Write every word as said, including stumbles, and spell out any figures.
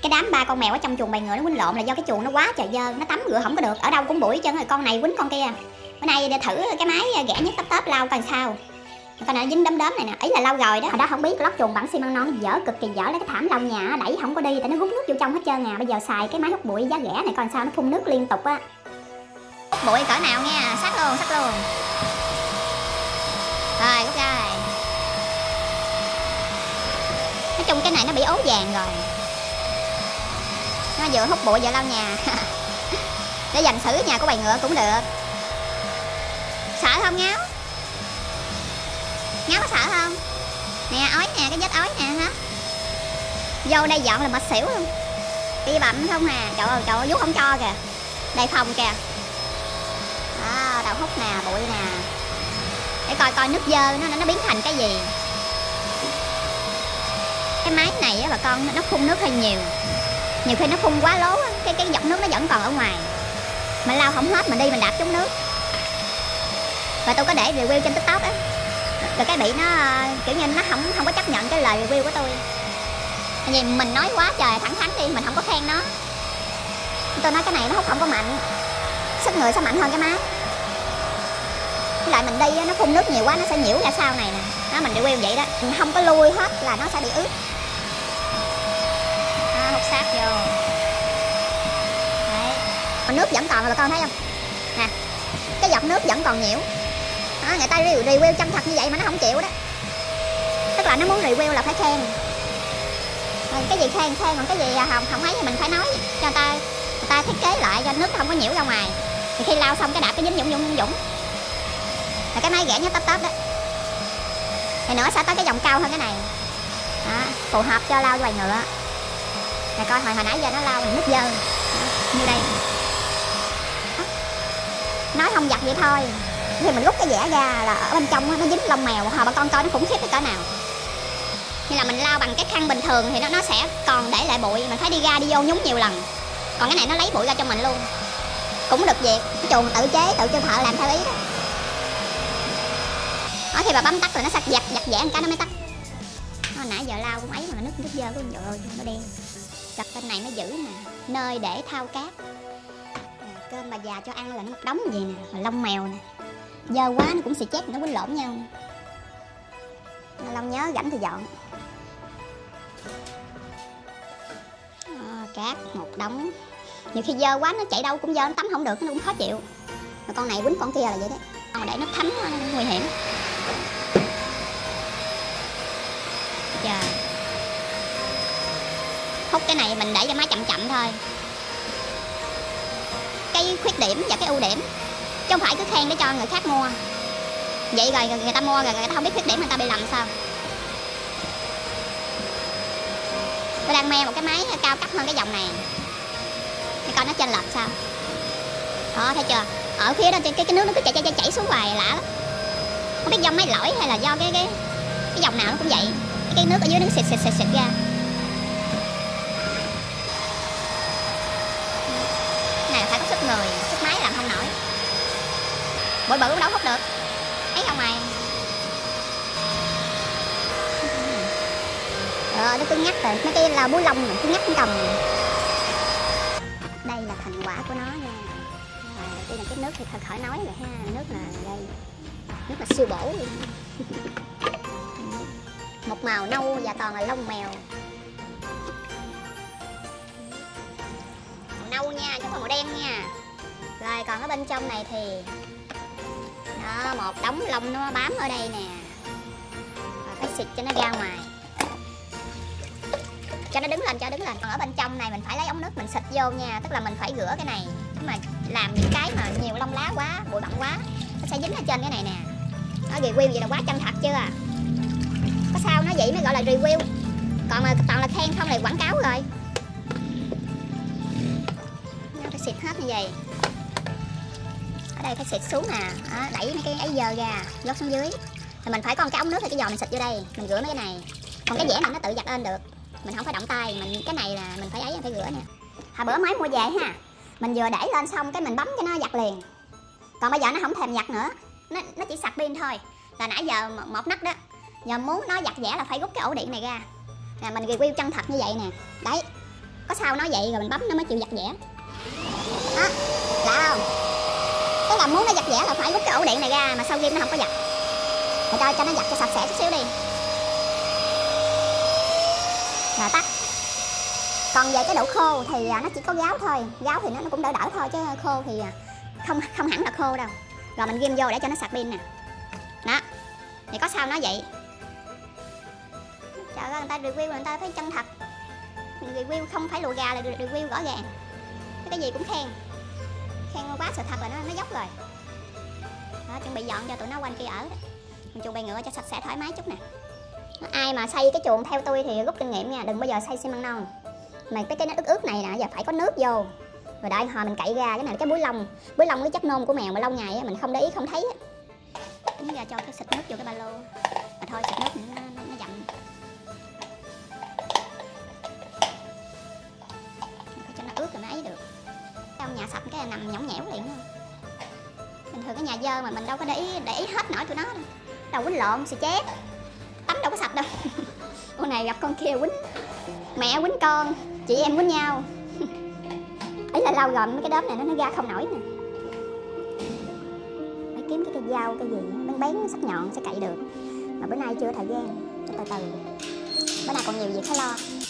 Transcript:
Cái đám ba con mèo ở trong chuồng bầy ngựa nó quýnh lộn là do cái chuồng nó quá trời dơ, nó tắm rửa không có được, ở đâu cũng bụi hết trơn rồi, con này quýnh con kia. Bữa nay để thử cái máy ghẻ nhất tấp tấp lau coi sao. Con này nó dính đốm đốm này nè, ý là lâu rồi đó. Hồi đó không biết lót chuồng bằng xi măng non dở cực kỳ dở, lấy cái thảm lau nhà đẩy không có đi tại nó hút nước vô trong hết trơn à. Bây giờ xài cái máy hút bụi giá rẻ này coi sao, nó phun nước liên tục á. Hút bụi cỡ nào nha, sát luôn, sát luôn. Rồi, rút ra rồi. Nói chung cái này nó bị ố vàng rồi. Nó vừa hút bụi vừa lau nhà. Để dành xử nhà của bầy ngựa cũng được. Sợ không Ngáo? Ngáo có sợ không? Nè, ói nè, cái vết ói nè hả? Vô đây dọn là mệt xỉu luôn. Đi bậm không à. Trời ơi, trời ơi, vuốt không cho kìa. Đề phòng kìa. Đó, đầu hút nè, bụi nè. Để coi coi nước dơ nó nó biến thành cái gì. Cái máy này á bà con, nó phun nước hơi nhiều. Nhiều khi nó phun quá lố á, cái cái giọt nước nó vẫn còn ở ngoài. Mình lau không hết, mình đi mình đạp trúng nước. Và tôi có để review trên TikTok á. Rồi cái bị nó kiểu như nó không không có chấp nhận cái lời review của tôi. Tại vì mình nói quá trời thẳng thắn đi, mình không có khen nó. Tôi nói cái này nó hút không có mạnh, sức người sẽ mạnh hơn cái máy. Với lại mình đi nó phun nước nhiều quá nó sẽ nhiễu ra sau này nè. Đó, mình review vậy đó, mình không có lui hết là nó sẽ bị ướt. Đó, hút sát vô. Đấy. Còn nước vẫn còn là con thấy không? Nè, cái giọt nước vẫn còn nhiễu. Đó, người ta review chân thật như vậy mà nó không chịu đó. Tức là nó muốn review là phải khen. Rồi cái gì khen khen, còn cái gì không không thấy thì mình phải nói cho người ta, người ta thiết kế lại cho nước không có nhiễu ra ngoài. Thì khi lau xong cái đạp cái dính dũng dũng dũng. Là cái máy ghẻ nhất tấp tấp đó. Thì nữa sẽ tới cái dòng cao hơn cái này. Đó, phù hợp cho lau bầy ngựa. Rồi coi hồi hồi nãy giờ nó lau nước dơ. Đó, như đây. Đó. Nói không giặt vậy thôi. Khi mình rút cái dẻ ra là ở bên trong nó dính lông mèo. Hồi bà con coi nó khủng khiếp tới cỡ nào. Như là mình lau bằng cái khăn bình thường thì nó nó sẽ còn để lại bụi, mình phải đi ra đi vô nhúng nhiều lần. Còn cái này nó lấy bụi ra cho mình luôn. Cũng được việc. Cái chuồng tự chế, tự kêu thợ làm theo ý đó. Đó, khi bà bấm tắt rồi nó sạch giặt giặt giẻ một cái nó mới tắt. Hồi nãy giờ lau cũng ấy mà nước nước dơ của trời ơi nó đen. Cặp tên này mới giữ nè, nơi để thao cát. À, cơm bà già cho ăn là nó một đống gì nè, rồi lông mèo nè. Dơ quá nó cũng xì chét nó quýnh lộn nhau. Long nhớ rảnh thì dọn. À, cát một đống. Nhiều khi dơ quá nó chạy đâu cũng dơ, nó tắm không được nó cũng khó chịu. Rồi con này quýnh con kia là vậy đấy. Còn để nó thấm nó nguy hiểm. Trời. Hút cái này mình để cho máy chậm chậm thôi. Cái khuyết điểm và cái ưu điểm, chứ không phải cứ khen để cho người khác mua. Vậy rồi người ta mua rồi người ta không biết khuyết điểm người ta bị lầm sao. Tôi đang me một cái máy cao cấp hơn cái dòng này. Để coi nó chênh lệch sao. Đó thấy chưa? Ở phía đó cái cái nước nó cứ chảy chảy chảy xuống hoài lạ lắm. Không biết do máy lỗi hay là do cái cái cái dòng nào nó cũng vậy. Cái, cái nước ở dưới nó xịt xịt xịt xịt ra. Cái này phải có sức người, sức máy làm không nổi. Bụi bự cũng đâu hút được. Thấy không mày? Ờ, nó cứ ngắt rồi, mấy cái là búi lông này cứ ngắt cầm. Đây là thành quả của nó nha. À, đầu tiên là cái nước thì thật khỏi nói rồi ha, nước là đây, nước là siêu bổ luôn. Một màu nâu và toàn là lông mèo. Màu nâu nha, chứ không phải màu đen nha. Rồi còn ở bên trong này thì đó, một đống lông nó bám ở đây nè. Rồi phải xịt cho nó ra ngoài. Cho nó đứng lên, cho đứng lên. Còn ở bên trong này mình phải lấy ống nước mình xịt vô nha. Tức là mình phải rửa cái này. Nếu mà làm những cái mà nhiều lông lá quá, bụi bặm quá, nó sẽ dính ở trên cái này nè. Nó review vậy là quá chân thật chưa à. Có sao nó vậy mới gọi là review. Còn mà toàn là khen không là quảng cáo rồi. Nó phải xịt hết như vậy. Ở đây phải xịt xuống nè. Đó, đẩy mấy cái ấy dơ ra, dốt xuống dưới. Rồi mình phải có một cái ống nước thì cái giò mình xịt vô đây. Mình rửa mấy cái này. Còn cái dẻ này nó tự giặt lên được. Mình không phải động tay, mình cái này là mình phải ấy phải rửa nè. Hồi bữa mới mua về ha, mình vừa để lên xong cái mình bấm cho nó giặt liền. Còn bây giờ nó không thèm giặt nữa, nó nó chỉ sạc pin thôi. Là nãy giờ một nấc đó. Giờ muốn nó giặt giẻ là phải rút cái ổ điện này ra. Nè mình review chân thật như vậy nè. Đấy. có sao nói vậy rồi mình bấm nó mới chịu giặt giẻ. Đó, lạ không? Cái là muốn nó giặt giẻ là phải rút cái ổ điện này ra, mà sau game nó không có giặt. Rồi cho, cho nó giặt cho sạch sẽ chút xíu đi. Rồi tắt. Còn về cái độ khô thì nó chỉ có gáo thôi, gáo thì nó, nó cũng đỡ đỡ thôi chứ khô thì không không hẳn là khô đâu. Rồi mình ghim vô để cho nó sạc pin nè. Đó. Thì có sao nói vậy. Trời ơi, người ta review người ta thấy chân thật. Mình review không phải lùa gà là review rõ ràng. Cái gì cũng khen. Khen quá sự thật là nó nó dốc rồi. Đó, chuẩn bị dọn cho tụi nó quanh kia ở đó. Mình chuồng bày ngựa cho sạch sẽ thoải mái chút nè. Ai mà xây cái chuồng theo tôi thì rút kinh nghiệm nha, đừng bao giờ xây xi măng non. Mà cái cái nó ướt ướt này nè, giờ phải có nước vô. Rồi đợi hồi mình cậy ra, cái này là cái búi lông. Búi lông cái chất nôn của mèo mà lâu ngày mình không để ý không thấy á. Tính ra cho cái xịt nước vô cái ba lô. Mà thôi xịt nước nó, nó, nó dặm. Cho nó ướt rồi mới ấy được. Trong nhà sạch cái nằm nhõng nhẽo liền thôi. Bình thường cái nhà dơ mà mình đâu có để ý, để ý hết nổi tụi nó đâu. Đâu quýnh lộn, xì chết. Tắm đâu có sạch đâu. Con này gặp con kia quýnh. Mẹ quýnh con, chị em quýnh nhau. Ấy là lâu rồi mấy cái đốm này nó, nó ra không nổi nè. Phải kiếm cái cây dao, cái gì bén bén sắc nhọn sẽ cậy được. Mà bữa nay chưa có thời gian, cho từ từ. Bữa nay còn nhiều việc phải lo.